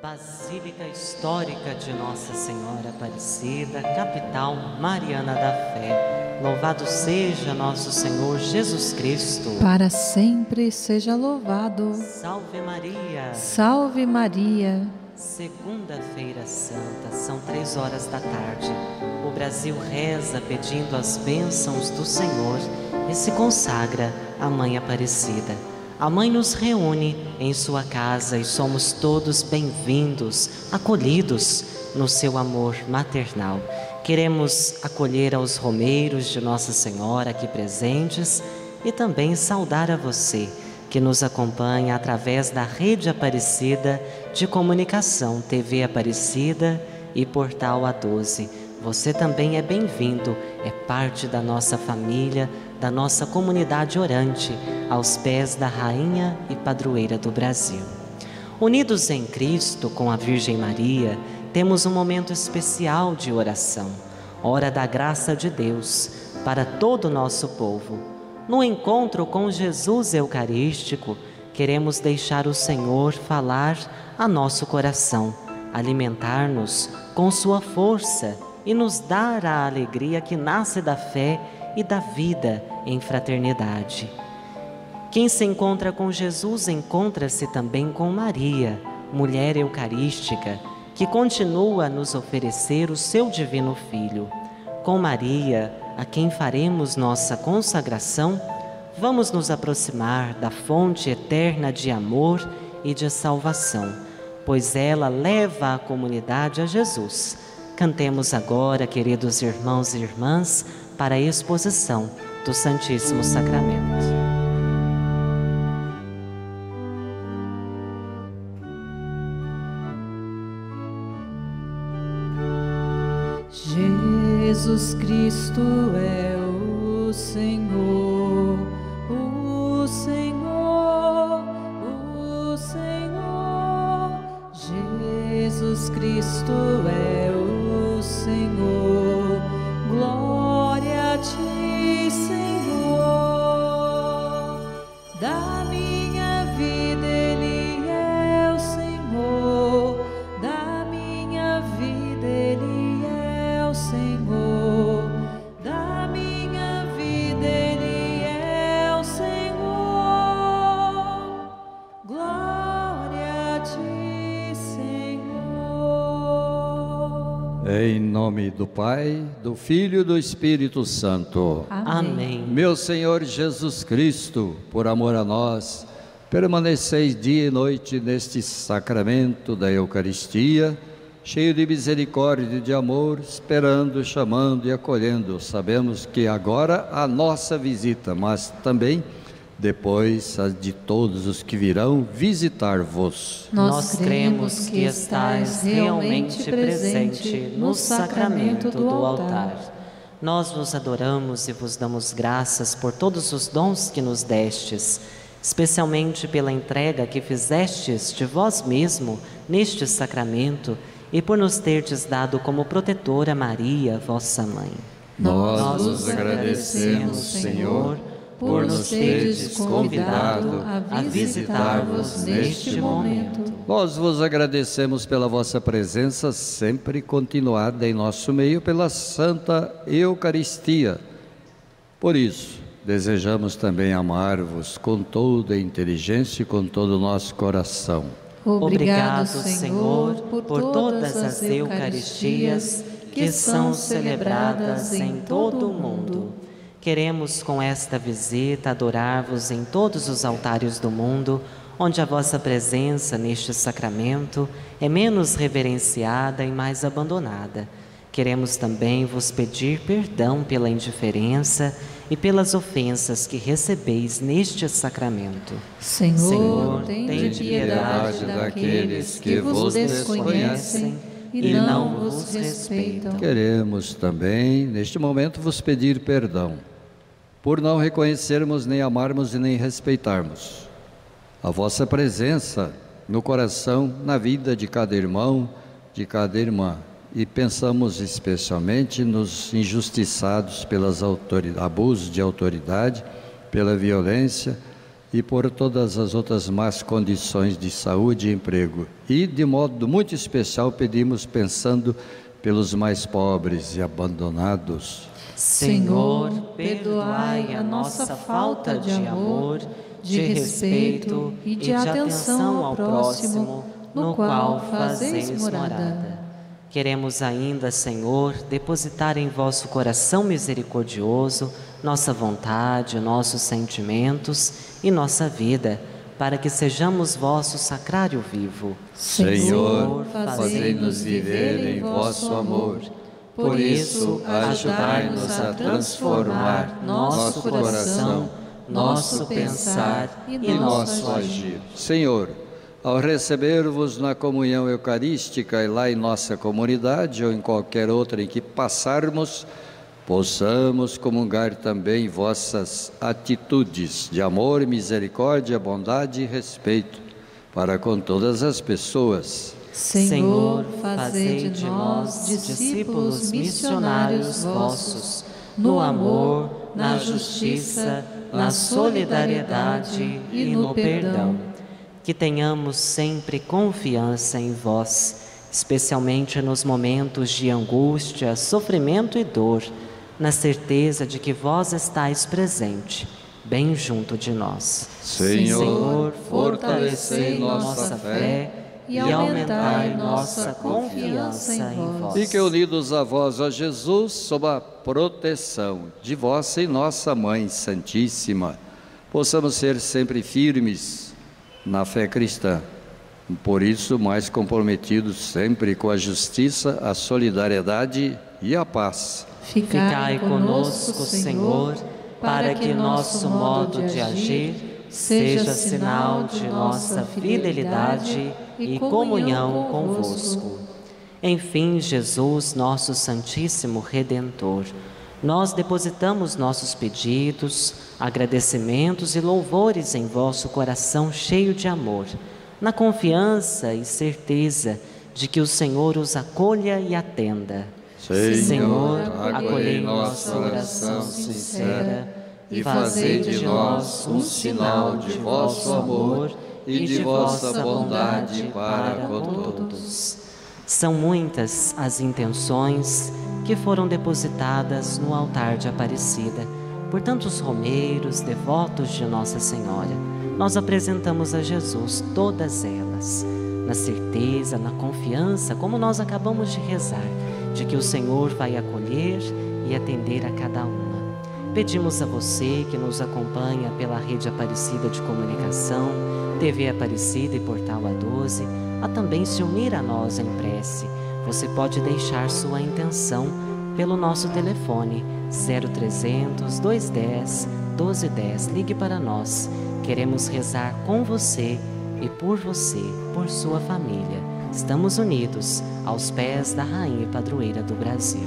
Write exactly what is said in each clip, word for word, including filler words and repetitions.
Basílica Histórica de Nossa Senhora Aparecida, capital mariana da fé. Louvado seja nosso Senhor Jesus Cristo. Para sempre seja louvado. Salve Maria. Salve Maria. Segunda-feira Santa, são três horas da tarde. O Brasil reza pedindo as bênçãos do Senhor e se consagra à Mãe Aparecida. A Mãe nos reúne em sua casa e somos todos bem-vindos, acolhidos no seu amor maternal. Queremos acolher aos romeiros de Nossa Senhora aqui presentes e também saudar a você que nos acompanha através da Rede Aparecida de Comunicação, T V Aparecida e Portal A doze. Você também é bem-vindo, é parte da nossa família, da nossa comunidade orante, aos pés da Rainha e Padroeira do Brasil. Unidos em Cristo com a Virgem Maria, temos um momento especial de oração, hora da graça de Deus para todo o nosso povo. No encontro com Jesus Eucarístico, queremos deixar o Senhor falar a nosso coração, alimentar-nos com sua força e nos dar a alegria que nasce da fé e da vida em fraternidade. Quem se encontra com Jesus encontra-se também com Maria, mulher eucarística, que continua a nos oferecer o seu divino Filho. Com Maria, a quem faremos nossa consagração, vamos nos aproximar da fonte eterna de amor e de salvação, pois ela leva a comunidade a Jesus. Cantemos agora, queridos irmãos e irmãs, para a exposição do Santíssimo Sacramento. Jesus Cristo é o Senhor, o Senhor, o Senhor. Jesus Cristo é o Senhor, glória a ti, Senhor. Da minha vida Ele é o Senhor, da minha vida Ele é o Senhor, da minha vida Ele é o Senhor, glória a ti, Senhor. Em nome do Pai, do Filho e do Espírito Santo. Amém. Meu Senhor Jesus Cristo, por amor a nós, permaneceis dia e noite neste sacramento da Eucaristia, cheio de misericórdia e de amor, esperando, chamando e acolhendo. Sabemos que agora a nossa visita, mas também depois a de todos os que virão visitar-vos. Nós cremos que estais realmente presente no sacramento do altar. Nós vos adoramos e vos damos graças por todos os dons que nos destes, especialmente pela entrega que fizestes de vós mesmo neste sacramento e por nos terdes dado como protetora Maria, vossa Mãe. Nós vos agradecemos, Senhor, por nos teres convidado a visitar-vos neste momento. Nós vos agradecemos pela vossa presença sempre continuada em nosso meio, pela Santa Eucaristia. Por isso, desejamos também amar-vos com toda a inteligência e com todo o nosso coração. Obrigado, Senhor, por todas as Eucaristias que são celebradas em todo o mundo. Queremos com esta visita adorar-vos em todos os altares do mundo, onde a vossa presença neste sacramento é menos reverenciada e mais abandonada. Queremos também vos pedir perdão pela indiferença e pelas ofensas que recebeis neste sacramento. Senhor, Senhor, tende piedade daqueles que vos desconhecem e não vos respeitam. Queremos também, neste momento, vos pedir perdão por não reconhecermos, nem amarmos e nem respeitarmos a vossa presença no coração, na vida de cada irmão, de cada irmã. E pensamos especialmente nos injustiçados pelos abusos de autoridade, pela violência e por todas as outras más condições de saúde e emprego. E, de modo muito especial, pedimos pensando pelos mais pobres e abandonados. Senhor, perdoai a nossa falta de amor, de respeito e de atenção ao próximo, no qual fazeis morada. Queremos ainda, Senhor, depositar em vosso coração misericordioso nossa vontade, nossos sentimentos e nossa vida, para que sejamos vosso sacrário vivo. Senhor, fazei-nos viver em vosso amor. Por isso, ajudai-nos a transformar nosso coração, nosso pensar e nosso agir. Senhor, ao receber-vos na comunhão eucarística e lá em nossa comunidade ou em qualquer outra em que passarmos, possamos comungar também vossas atitudes de amor, misericórdia, bondade e respeito para com todas as pessoas. Senhor, fazei de nós discípulos missionários vossos, no amor, na justiça, na solidariedade e no perdão. Que tenhamos sempre confiança em vós, especialmente nos momentos de angústia, sofrimento e dor, na certeza de que vós estáis presente, bem junto de nós. Senhor, Senhor, fortalecei nossa fé e aumentai nossa confiança em vós. Fiquem unidos a vós, ó Jesus, sob a proteção de vossa e nossa Mãe Santíssima. Possamos ser sempre firmes na fé cristã, por isso mais comprometidos sempre com a justiça, a solidariedade e a paz. Ficai conosco, Senhor, para que nosso modo de agir seja sinal de nossa fidelidade e comunhão convosco. Enfim, Jesus, nosso Santíssimo Redentor, nós depositamos nossos pedidos, agradecimentos e louvores em vosso coração cheio de amor, na confiança e certeza de que o Senhor os acolha e atenda. Senhor, acolhei nossa oração sincera e fazei de nós um sinal de vosso amor e de vossa bondade para com todos. São muitas as intenções que foram depositadas no altar de Aparecida por tantos romeiros, devotos de Nossa Senhora. Nós apresentamos a Jesus todas elas, na certeza, na confiança, como nós acabamos de rezar, de que o Senhor vai acolher e atender a cada uma. Pedimos a você que nos acompanha pela Rede Aparecida de Comunicação, T V Aparecida e Portal A doze, a também se unir a nós em prece. Você pode deixar sua intenção pelo nosso telefone zero trezentos, duzentos e dez, doze dez. Ligue para nós. Queremos rezar com você e por você, por sua família. Estamos unidos aos pés da Rainha e Padroeira do Brasil.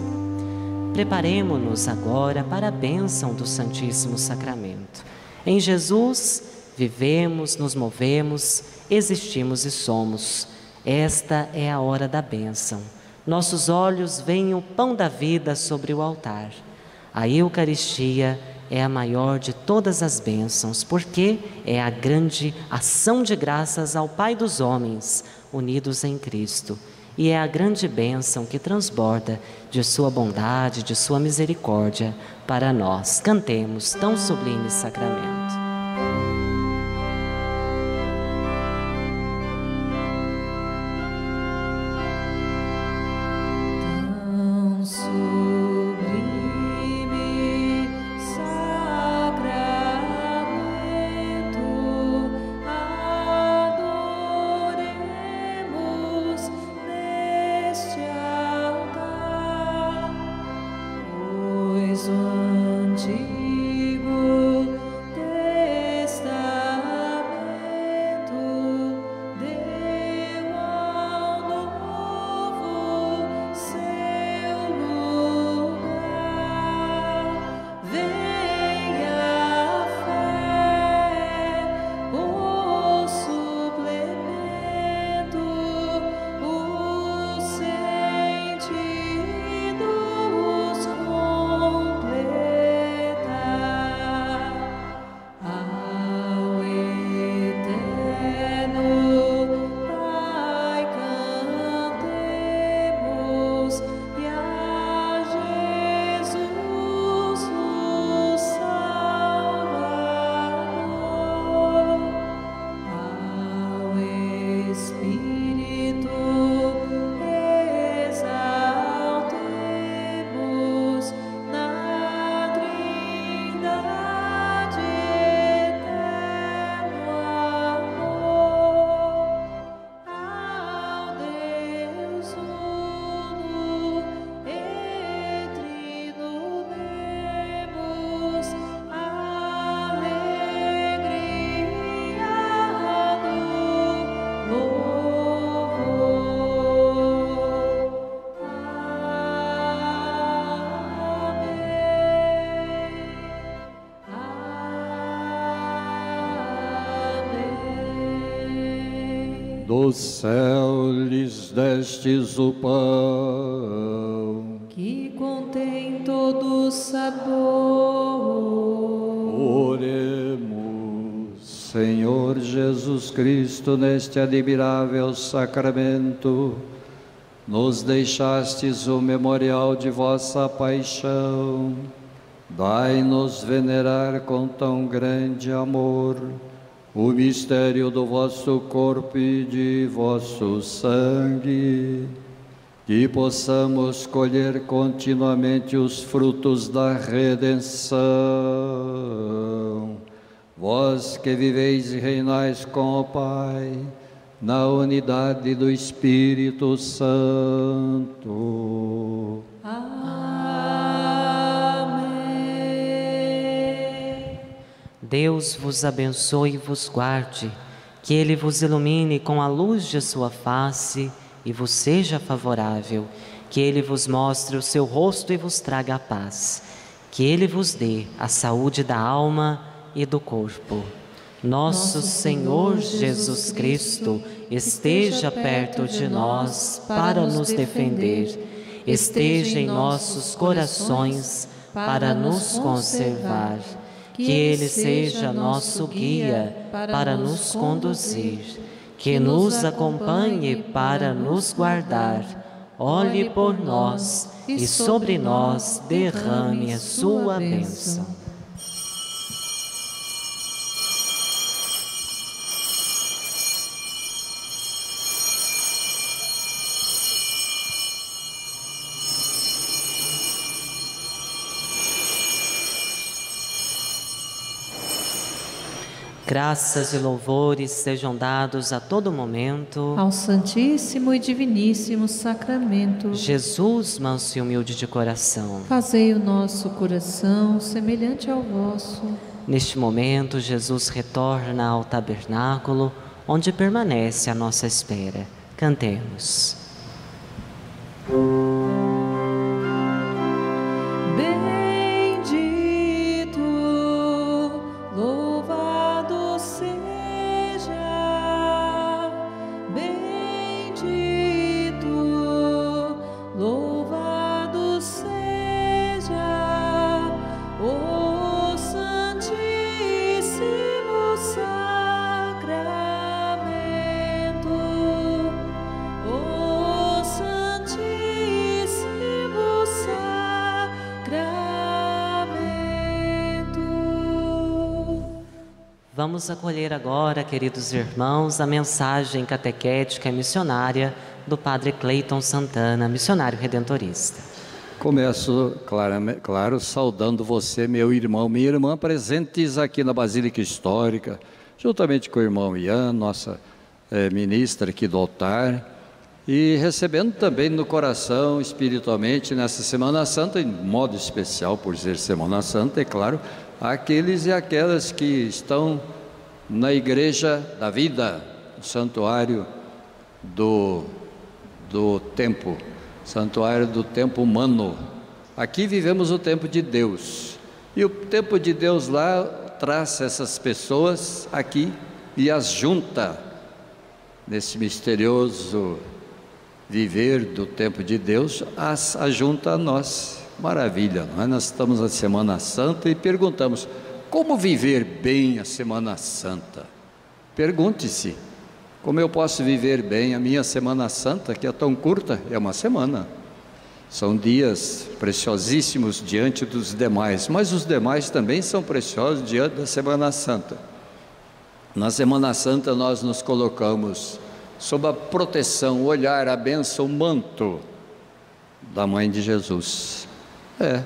Preparemo-nos agora para a bênção do Santíssimo Sacramento. Em Jesus vivemos, nos movemos, existimos e somos. Esta é a hora da bênção. Nossos olhos veem o pão da vida sobre o altar. A Eucaristia é a maior de todas as bênçãos, porque é a grande ação de graças ao Pai dos homens, unidos em Cristo. E é a grande bênção que transborda de sua bondade, de sua misericórdia para nós. Cantemos tão sublime sacramento. Antigo Testamento. Do céu lhes destes o pão, que contém todo sabor. Oremos. Senhor Jesus Cristo, neste admirável sacramento, nos deixastes o memorial de vossa paixão. Dai-nos venerar com tão grande amor o mistério do vosso corpo e de vosso sangue, que possamos colher continuamente os frutos da redenção. Vós que viveis e reinais com o Pai, na unidade do Espírito Santo. Deus vos abençoe e vos guarde, que Ele vos ilumine com a luz de sua face e vos seja favorável, que Ele vos mostre o seu rosto e vos traga a paz, que Ele vos dê a saúde da alma e do corpo. Nosso Senhor Jesus Cristo esteja perto de nós para nos defender, esteja em nossos corações para nos conservar. Que Ele seja nosso guia para nos conduzir, que nos acompanhe para nos guardar, olhe por nós e sobre nós derrame a sua bênção. Graças e louvores sejam dados a todo momento ao Santíssimo e Diviníssimo Sacramento. Jesus, manso e humilde de coração, fazei o nosso coração semelhante ao vosso. Neste momento, Jesus retorna ao tabernáculo, onde permanece à nossa espera. Cantemos. Vamos acolher agora, queridos irmãos, a mensagem catequética e missionária do Padre Cleiton Santana, missionário redentorista. Começo, claro, claro, saudando você, meu irmão, minha irmã, presentes aqui na Basílica Histórica, juntamente com o irmão Ian, nossa é, ministra aqui do altar, e recebendo também no coração, espiritualmente, nessa Semana Santa, em modo especial, por ser Semana Santa, é claro, aqueles e aquelas que estão na Igreja da Vida, no santuário do, do tempo, santuário do tempo humano. Aqui vivemos o tempo de Deus, e o tempo de Deus lá traz essas pessoas aqui e as junta nesse misterioso viver do tempo de Deus, as ajunta a nós. Maravilha, não é? Nós estamos na Semana Santa e perguntamos: como viver bem a Semana Santa? Pergunte-se: como eu posso viver bem a minha Semana Santa, que é tão curta? É uma semana. São dias preciosíssimos diante dos demais, mas os demais também são preciosos diante da Semana Santa. Na Semana Santa nós nos colocamos sob a proteção, o olhar, a bênção, o manto da Mãe de Jesus. É,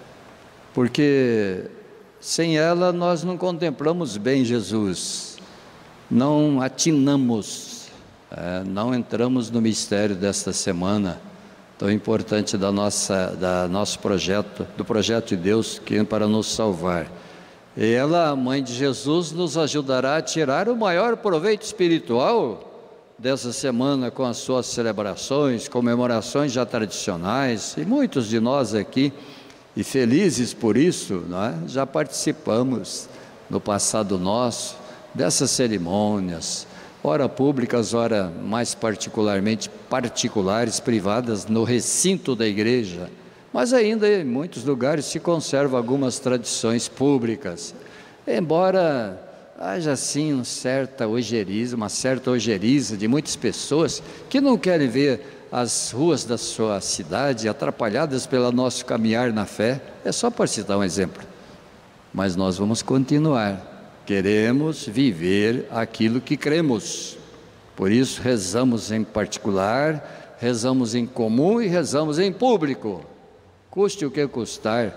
porque sem ela nós não contemplamos bem Jesus, não atinamos, é, não entramos no mistério desta semana tão importante da nossa, da nosso projeto, do projeto de Deus que é para nos salvar. E ela, a Mãe de Jesus, nos ajudará a tirar o maior proveito espiritual dessa semana, com as suas celebrações, comemorações já tradicionais, e muitos de nós aqui, e felizes por isso, não é? Já participamos no passado nosso dessas cerimônias, ora públicas, ora mais particularmente particulares, privadas, no recinto da igreja. Mas ainda em muitos lugares se conservam algumas tradições públicas, embora haja assim um certa ojeriza, uma certa ojeriza de muitas pessoas que não querem ver as ruas da sua cidade atrapalhadas pelo nosso caminhar na fé. É só para citar um exemplo. Mas nós vamos continuar. Queremos viver aquilo que cremos. Por isso rezamos em particular, rezamos em comum e rezamos em público. Custe o que custar,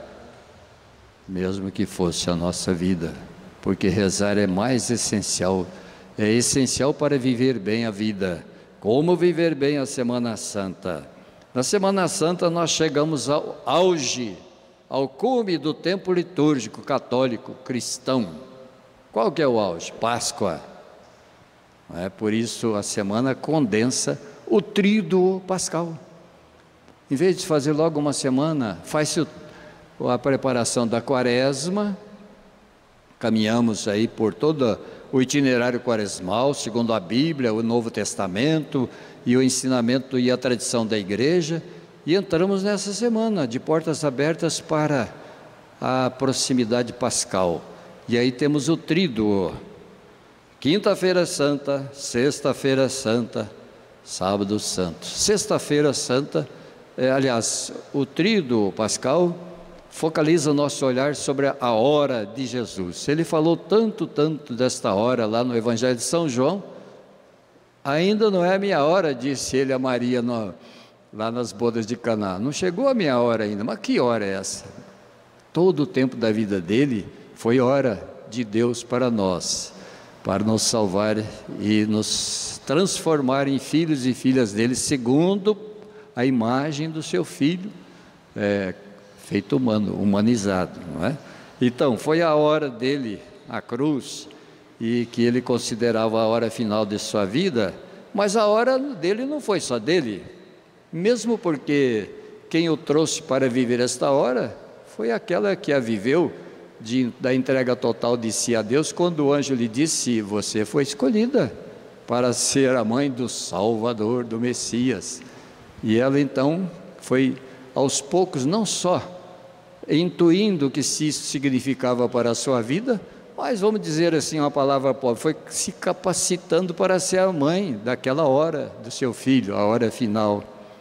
mesmo que fosse a nossa vida. Porque rezar é mais essencial. É essencial para viver bem a vida. Como viver bem a Semana Santa? Na Semana Santa nós chegamos ao auge, ao cume do tempo litúrgico católico cristão. Qual que é o auge? Páscoa. É por isso a semana condensa o tríduo pascal. Em vez de fazer logo uma semana, faz-se a preparação da quaresma. Caminhamos aí por todo o itinerário quaresmal, segundo a Bíblia, o Novo Testamento e o ensinamento e a tradição da igreja, e entramos nessa semana de portas abertas para a proximidade pascal. E aí temos o tríduo: quinta-feira santa, sexta-feira santa, sábado santo. Sexta-feira santa, é, aliás, o tríduo pascal focaliza o nosso olhar sobre a hora de Jesus. Ele falou tanto, tanto desta hora lá no Evangelho de São João. Ainda não é a minha hora, disse ele a Maria no, lá nas bodas de Caná. Não chegou a minha hora ainda. Mas que hora é essa? Todo o tempo da vida dele foi hora de Deus para nós, para nos salvar e nos transformar em filhos e filhas dele, segundo a imagem do seu Filho, é, feito humano, humanizado, não é? Então, foi a hora dele, a cruz, e que ele considerava a hora final de sua vida, mas a hora dele não foi só dele, mesmo porque quem o trouxe para viver esta hora foi aquela que a viveu de, da entrega total de si a Deus, quando o anjo lhe disse: você foi escolhida para ser a mãe do Salvador, do Messias. E ela então foi aos poucos, não só intuindo o que isso significava para a sua vida, mas vamos dizer assim, uma palavra pobre, foi se capacitando para ser a mãe daquela hora do seu filho, a hora final.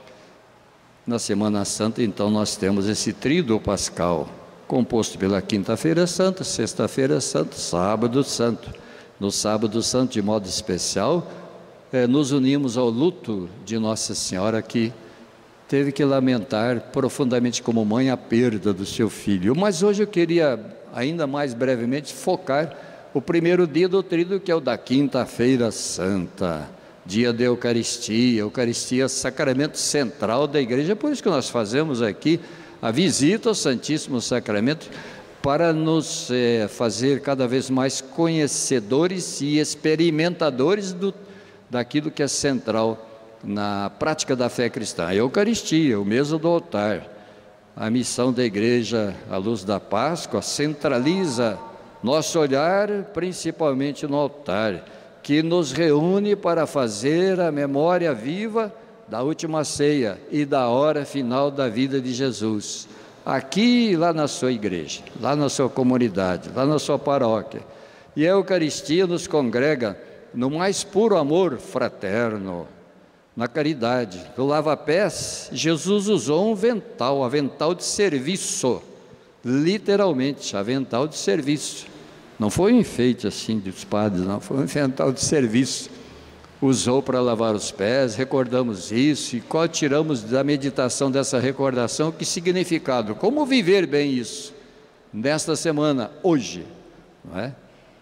Na Semana Santa, então, nós temos esse tríduo pascal, composto pela quinta-feira santa, sexta-feira santa, sábado santo. No sábado santo, de modo especial, eh, nos unimos ao luto de Nossa Senhora, que teve que lamentar profundamente como mãe a perda do seu filho. Mas hoje eu queria, ainda mais brevemente, focar o primeiro dia do tríduo, que é o da quinta-feira santa, dia da Eucaristia. Eucaristia, sacramento central da igreja. Por isso que nós fazemos aqui a visita ao Santíssimo Sacramento, para nos é, fazer cada vez mais conhecedores e experimentadores do, daquilo que é central na prática da fé cristã. A Eucaristia, o mesmo do altar. A missão da igreja à luz da Páscoa centraliza nosso olhar principalmente no altar, que nos reúne para fazer a memória viva da última ceia e da hora final da vida de Jesus, aqui e lá na sua igreja, lá na sua comunidade, lá na sua paróquia. E a Eucaristia nos congrega no mais puro amor fraterno, na caridade. No lava-pés, Jesus usou um avental, avental de serviço, literalmente, avental de serviço. Não foi um enfeite assim dos padres, não, foi um avental de serviço. Usou para lavar os pés, recordamos isso, e qual tiramos da meditação dessa recordação, que significado, como viver bem isso, nesta semana, hoje, não é?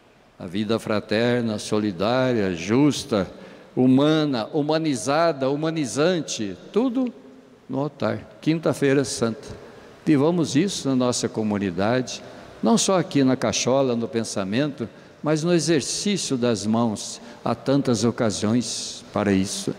A vida fraterna, solidária, justa, humana, humanizada, humanizante, tudo no altar. Quinta-feira santa. Vivamos isso na nossa comunidade, não só aqui na cachola, no pensamento, mas no exercício das mãos. Há tantas ocasiões para isso.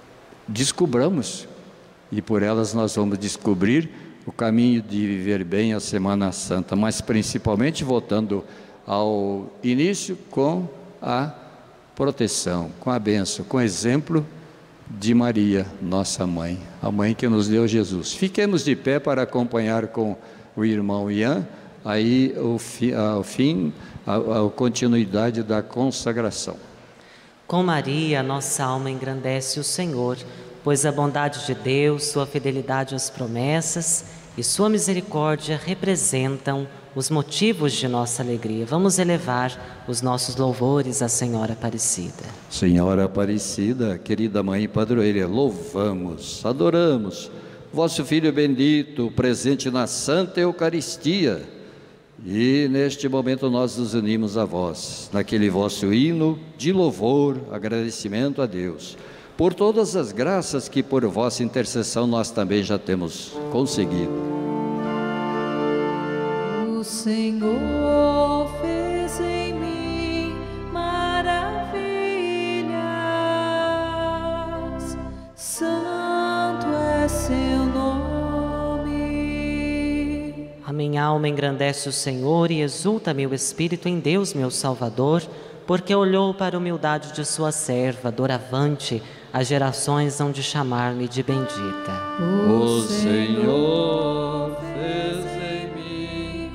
Descubramos, e por elas nós vamos descobrir o caminho de viver bem a Semana Santa, mas principalmente voltando ao início com a proteção, com a bênção, com o exemplo de Maria, nossa mãe, a mãe que nos deu Jesus. Fiquemos de pé para acompanhar com o irmão Ian, aí o, fi, o fim, a, a continuidade da consagração. Com Maria, nossa alma engrandece o Senhor, pois a bondade de Deus, sua fidelidade às promessas e sua misericórdia representam os motivos de nossa alegria. Vamos elevar os nossos louvores à Senhora Aparecida. Senhora Aparecida, querida Mãe Padroeira, louvamos, adoramos vosso Filho bendito, presente na Santa Eucaristia. E neste momento nós nos unimos a vós, naquele vosso hino de louvor, agradecimento a Deus, por todas as graças que por vossa intercessão nós também já temos conseguido. O Senhor fez em mim maravilhas, santo é seu nome. A minha alma engrandece o Senhor e exulta meu espírito em Deus, meu Salvador, porque olhou para a humildade de sua serva, doravante, as gerações hão de chamar-me de bendita. O Senhor fez em mim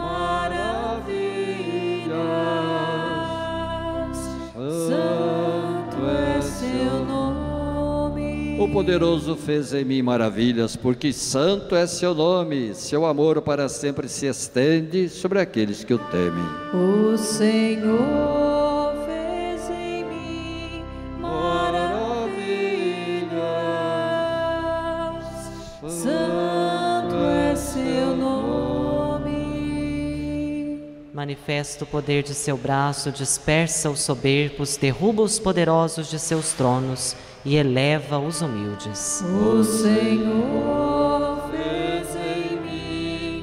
maravilhas, santo é seu nome. O poderoso fez em mim maravilhas, porque santo é seu nome. Seu amor para sempre se estende sobre aqueles que o temem. O Senhor fez em mim maravilhas, santo é seu nome. Manifesta o poder de seu braço, dispersa os soberbos, derruba os poderosos de seus tronos e eleva os humildes. O Senhor fez em mim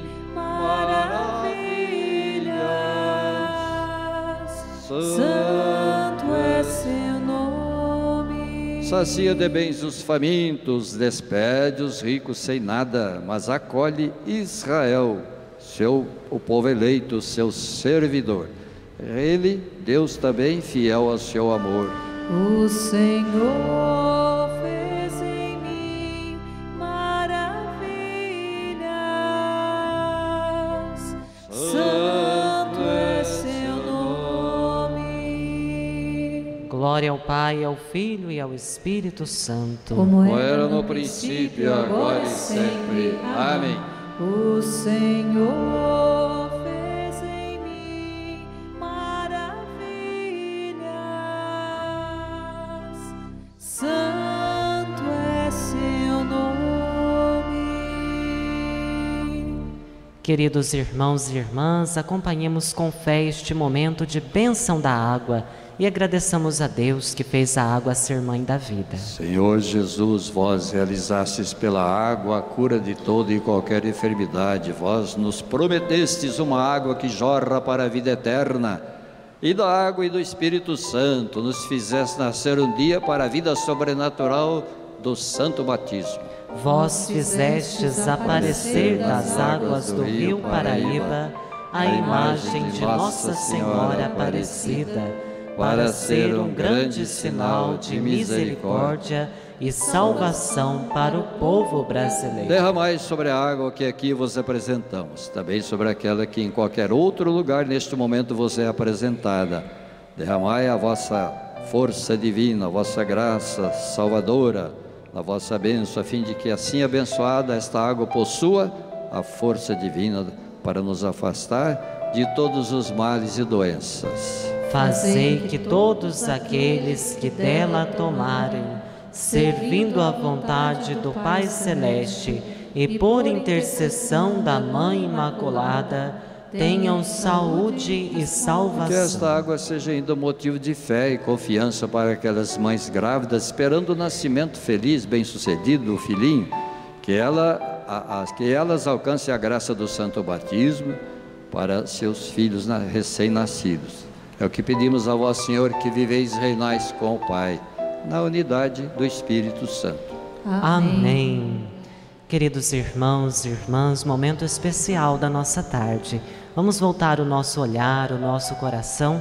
maravilhas, santo é seu nome. Sacia de bens os famintos, despede os ricos sem nada, mas acolhe Israel, seu, o povo eleito, seu servidor. Ele, Deus também fiel ao seu amor. O Senhor fez em mim maravilhas, santo é seu nome. Glória ao Pai, ao Filho e ao Espírito Santo. Como Era no princípio, agora e sempre. Amém. O Senhor fez em mim maravilhas, santo é seu nome. Queridos irmãos e irmãs, acompanhemos com fé este momento de bênção da água e agradeçamos a Deus que fez a água ser mãe da vida. Senhor Jesus, vós realizastes pela água a cura de toda e qualquer enfermidade. Vós nos prometestes uma água que jorra para a vida eterna. E da água e do Espírito Santo nos fizeste nascer um dia para a vida sobrenatural do santo batismo. Vós fizestes aparecer das águas do rio Paraíba a imagem de Nossa Senhora Aparecida, para ser um grande sinal de misericórdia e salvação para o povo brasileiro. Derramai sobre a água que aqui vos apresentamos, também sobre aquela que em qualquer outro lugar neste momento vos é apresentada. Derramai a vossa força divina, a vossa graça salvadora, a vossa bênção, a fim de que assim abençoada esta água possua a força divina para nos afastar de todos os males e doenças. Fazei que todos aqueles que dela tomarem, servindo à vontade do Pai Celeste e por intercessão da Mãe Imaculada, tenham saúde e salvação. Que esta água seja ainda motivo de fé e confiança para aquelas mães grávidas, esperando o nascimento feliz, bem-sucedido do filhinho, que, ela, a, a, que elas alcancem a graça do santo batismo para seus filhos recém-nascidos. É o que pedimos a vós, Senhor, que viveis e reinais com o Pai, na unidade do Espírito Santo. Amém. Amém. Queridos irmãos e irmãs, momento especial da nossa tarde. Vamos voltar o nosso olhar, o nosso coração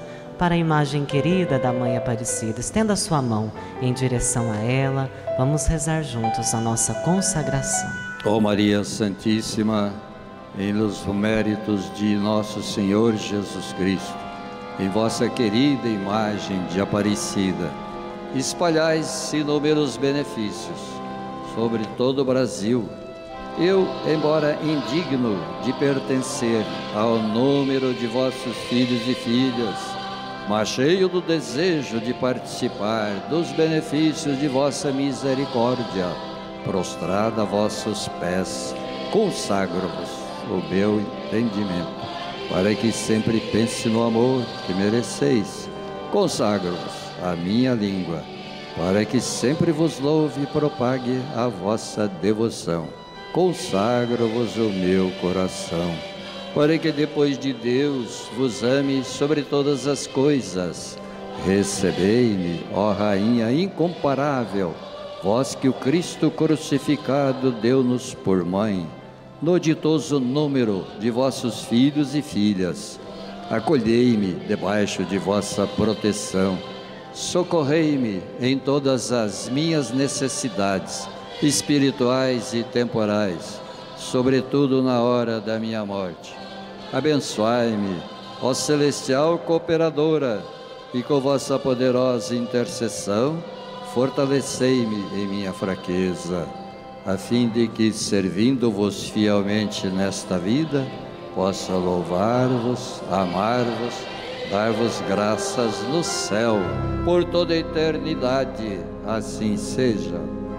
para a imagem querida da Mãe Aparecida. Estenda a sua mão em direção a ela. Vamos rezar juntos a nossa consagração. Ó Maria Santíssima, em los méritos de nosso Senhor Jesus Cristo, em vossa querida imagem de Aparecida, espalhais inúmeros benefícios sobre todo o Brasil. Eu, embora indigno de pertencer ao número de vossos filhos e filhas, mas cheio do desejo de participar dos benefícios de vossa misericórdia, prostrada a vossos pés, consagro-vos o meu entendimento, para que sempre pense no amor que mereceis. Consagro-vos a minha língua, para que sempre vos louve e propague a vossa devoção. Consagro-vos o meu coração, para que depois de Deus vos ame sobre todas as coisas. Recebei-me, ó Rainha incomparável, vós que o Cristo crucificado deu-nos por mãe, no ditoso número de vossos filhos e filhas. Acolhei-me debaixo de vossa proteção, socorrei-me em todas as minhas necessidades, espirituais e temporais, sobretudo na hora da minha morte. Abençoai-me, ó celestial cooperadora, e com vossa poderosa intercessão, fortalecei-me em minha fraqueza, a fim de que, servindo-vos fielmente nesta vida, possa louvar-vos, amar-vos, dar-vos graças no céu, por toda a eternidade. Assim seja.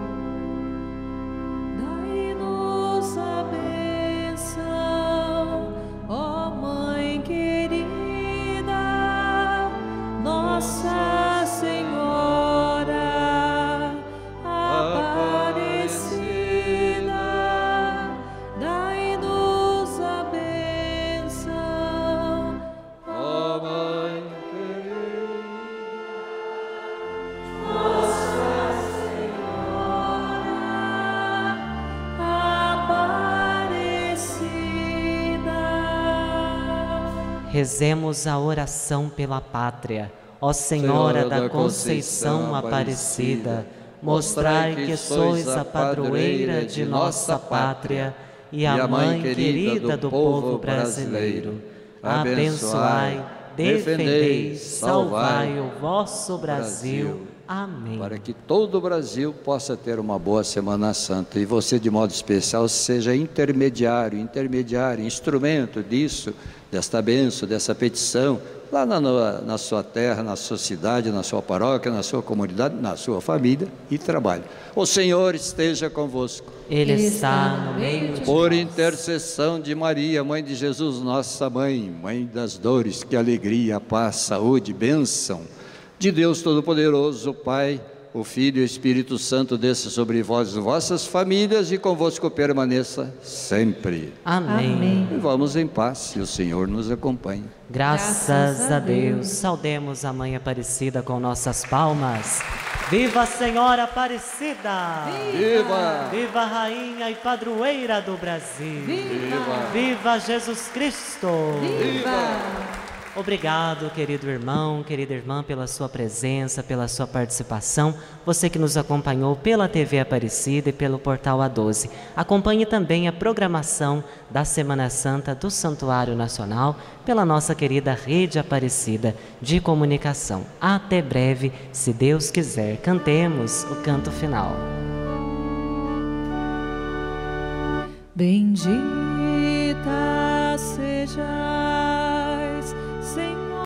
Nossa Senhora Aparecida, dai-nos a bênção, ó Mãe querida. Nossa Senhora Aparecida. Rezemos a oração pela pátria. Ó Senhora da Conceição Aparecida, mostrai que sois a padroeira de nossa pátria e a mãe querida do povo brasileiro. Abençoai, defendei, salvai o vosso Brasil. Amém. Para que todo o Brasil possa ter uma boa Semana Santa e você, de modo especial, seja intermediário, intermediário, instrumento disso, desta bênção, dessa petição, lá na, na sua terra, na sua cidade, na sua paróquia, na sua comunidade, na sua família e trabalho. O Senhor esteja convosco. Ele está no meio de Por nós. intercessão de Maria, Mãe de Jesus, nossa Mãe, Mãe das dores, que alegria, paz, saúde, bênção de Deus Todo-Poderoso, o Pai, o Filho e o Espírito Santo, desça sobre vós e vossas famílias e convosco permaneça sempre. Amém. Amém. E vamos em paz, e o Senhor nos acompanhe. Graças, Graças a a Deus. Deus. Saudemos a Mãe Aparecida com nossas palmas. Viva a Senhora Aparecida! Viva! Viva a Rainha e Padroeira do Brasil! Viva! Viva Jesus Cristo! Viva! Obrigado, querido irmão, querida irmã, pela sua presença, pela sua participação. Você que nos acompanhou pela T V Aparecida e pelo portal A doze. Acompanhe também a programação da Semana Santa do Santuário Nacional pela nossa querida Rede Aparecida de Comunicação. Até breve, se Deus quiser. Cantemos o canto final. Bendita